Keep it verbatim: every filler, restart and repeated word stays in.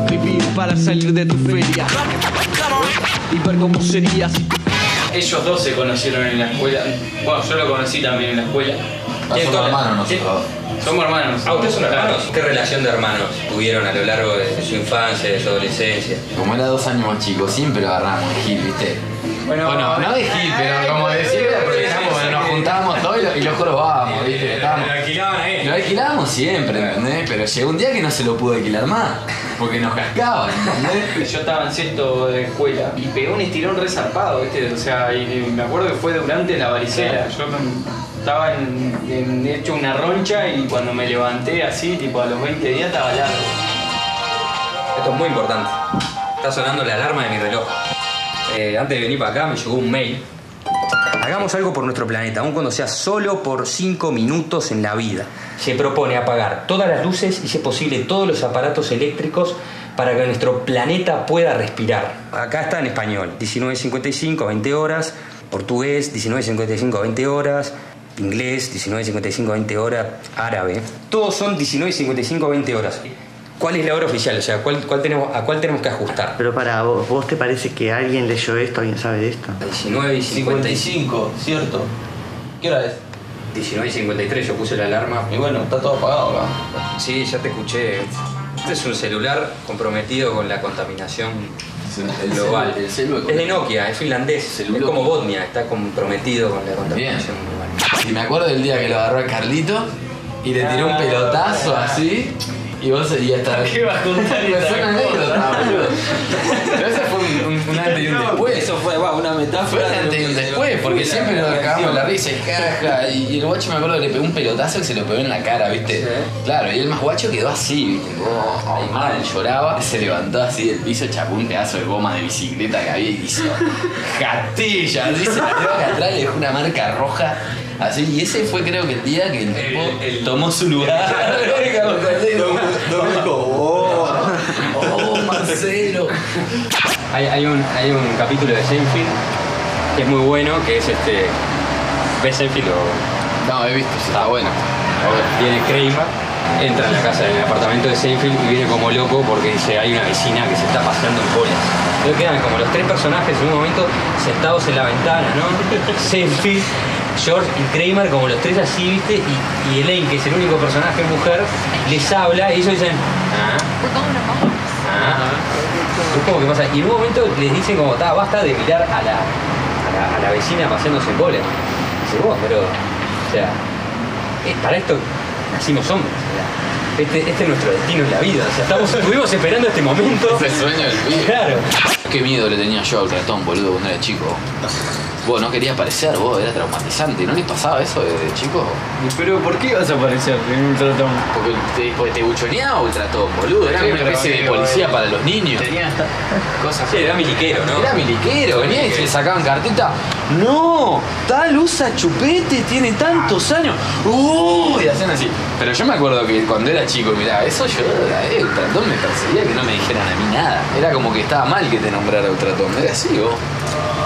vivir para salir de tu feria y ver cómo serías. Ellos dos se conocieron en la escuela. Bueno, yo lo conocí también en la escuela. Ah, somos hermanos nosotros. Somos hermanos. Ah, ¿ustedes son hermanos? ¿Qué relación de hermanos tuvieron a lo largo de su infancia, de su adolescencia? Como era dos años más chico, siempre lo agarramos de Gil, ¿viste? Bueno, O no, no de Gil, pero como decir, aprovechamos, nos juntábamos todos y lo, y lo jorobábamos, ¿viste? Estábamos- Lo alquilaban ahí. Lo alquilábamos siempre, ¿entendés? Pero llegó un día que no se lo pudo alquilar más, porque nos cascaban, ¿entendés? yo estaba en sexto de escuela y pegué un estirón resarpado, ¿viste? O sea, y, y me acuerdo que fue durante la varicela. Yo me- estaba en, en- hecho una roncha y cuando me levanté así, tipo a los veinte días estaba largo. Esto es muy importante. Está sonando la alarma de mi reloj. Eh, antes de venir para acá me llegó un mail. Hagamos algo por nuestro planeta, aun cuando sea solo por cinco minutos en la vida. Se propone apagar todas las luces y, si es posible, todos los aparatos eléctricos para que nuestro planeta pueda respirar. Acá está en español, diecinueve cincuenta y cinco, veinte horas. Portugués, diecinueve cincuenta y cinco, veinte horas. Inglés, diecinueve cincuenta y cinco, veinte horas. Árabe. Todos son diecinueve cincuenta y cinco, veinte horas. ¿Cuál es la hora oficial? O sea, ¿cuál, cuál tenemos, ¿a cuál tenemos que ajustar? Pero para vos, ¿vos te parece que alguien leyó esto? ¿Alguien sabe de esto? diecinueve y cincuenta y cinco. cincuenta y cinco, ¿cierto? ¿Qué hora es? diecinueve y cincuenta y tres, yo puse la alarma. Y bueno, está todo apagado acá. Sí, ya te escuché. Este es un celular comprometido con la contaminación global. El celu- Es de Nokia, es finlandés. Celular. Es como Bosnia, está comprometido con la contaminación global. Y me acuerdo del día que lo agarró a Carlito y le tiró un pelotazo así. Y vos y hasta. ¿Qué vas a contar Me esta suena anécdota, boludo. Pero ese fue un, un, un antes y un después. Eso fue va, una Fue metáfora. un antes y un después, porque siempre nos cagamos la risa y jaja. Y, y el guacho me acuerdo que le pegó un pelotazo y se lo pegó en la cara, ¿viste? Sí. Claro, y el más guacho quedó así, ¿viste? Oh, ahí mal, lloraba. Se levantó así del piso, chapó un pedazo de goma de bicicleta que había y hizo jatilla. Así se la dio acá atrás, le dejó una marca roja. Así, y ese fue creo que el día que el tipo El- el- tomó su lugar. Oh. Oh, Marcelo. Hay, hay, un, hay un capítulo de Seinfeld que es muy bueno, que es este. ¿Ves Seinfeld o...? No, he visto, sí, está bueno. Viene Kramer, entra en la casa, en el apartamento de Seinfeld y viene como loco porque dice hay una vecina que se está paseando en bolas. Entonces quedan como los tres personajes en un momento sentados en la ventana, ¿no? Seinfeld, George y Kramer como los tres así, ¿viste? Y, y Elaine, que es el único personaje mujer, les habla y ellos dicen ah, ah. Es como que pasa. Y en un momento les dicen como, "Ta, basta de mirar a la, a la, a la vecina paseándose en bolas". Dice, vos, pero, o sea, eh, para esto nacimos hombres, o sea, este, este es nuestro destino en la vida, o sea, estamos, estuvimos esperando este momento. Ese sueño del pibe. Claro. Qué miedo le tenía yo al ratón, boludo, cuando era chico. Vos no querías aparecer, vos, era traumatizante. ¿No les pasaba eso de, de chico? Pero ¿por qué vas a aparecer en un tratón? Porque te, porque te buchoneaba Ultratón, boludo. Era Sí, una pero especie de amigo, policía eh, para los niños. Tenía cosas. Sí, era miliquero, ¿no? Era miliquero, venía y se le sacaban cartita. No, tal usa chupete, tiene tantos años. Uh, y hacían así. Pero yo me acuerdo que cuando era chico, mirá, eso yo, eh, Ultratón me perseguía que no me dijeran a mí nada. Era como que estaba mal que te nombrara Ultratón. Era así, vos.